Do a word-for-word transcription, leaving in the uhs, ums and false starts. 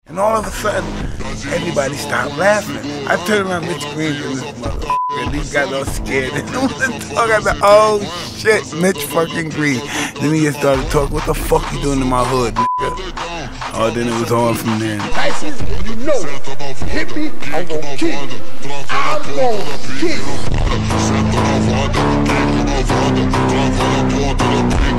And all of a sudden, everybody stopped laughing. I turned around, Mitch Green and this motherfucker, and these guys all scared. And I was talking, I said, oh shit, Mitch fucking Green. Then he just started talking, what the fuck you doing in my hood, nigga? Oh, then it was on from there. Tyson, you know it. Hit me, I'm gonna kill you. I'm gonna kill you.